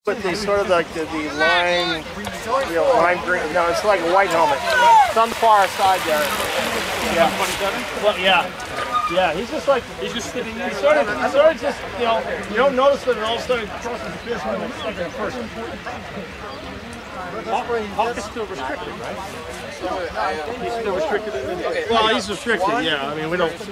With the sort of like the lime, lime green. No, it's like a white helmet. It's on the far side there. Yeah. 27? Well, yeah. He's just like he's just sitting there. He's sort of just you don't notice that it all of a sudden crosses the fist when it's like a person. Hawk is still restricted, right? He's still restricted. Well, he's restricted. Yeah. I mean, we don't.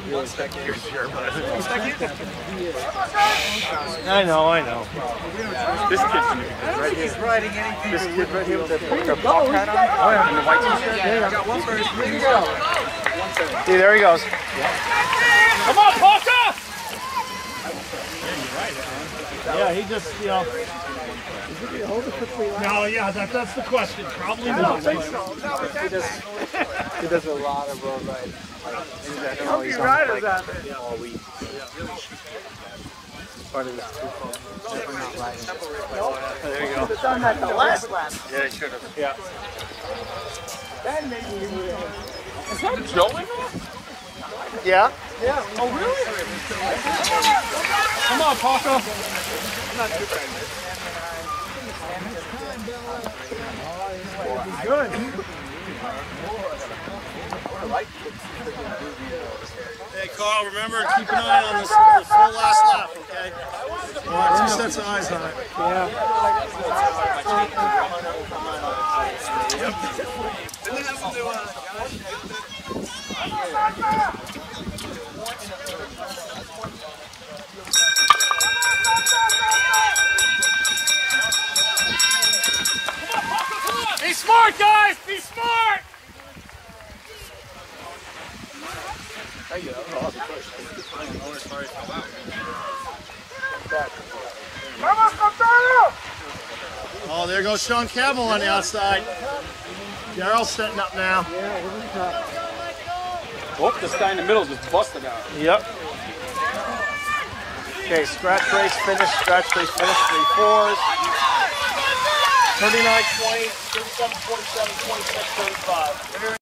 I know. This kid's right here. He's riding anything. This kid right here with the block hat on. Oh yeah, and the white t-shirt. Yeah. Got one first. Here you go. See, there he goes. Come on, Parker! Yeah, he just, No, yeah, that's the question. Probably not. I don't think so. He does a lot of road riding. How many riders out there? All week. Part of this twofold. Definitely not riding. There you go. Should have done that the last lap. Yeah, he should have. Yeah. Then maybe he would have. Is that Joe in there? Yeah. Yeah. Oh, really? Come on, Paco. Not too bad. Good. Hey, Carl, remember, keep an eye on this the full last lap, okay? Well, 2 sets of eyes on it. Yeah. Be smart, guys! Be smart! Oh, there goes Sean Campbell on the outside. Daryl's setting up now. Oh, this guy in the middle just busted out. Yep. Okay, scratch race finish, 3 4s. 39, 20, 37, 47, 26, 35.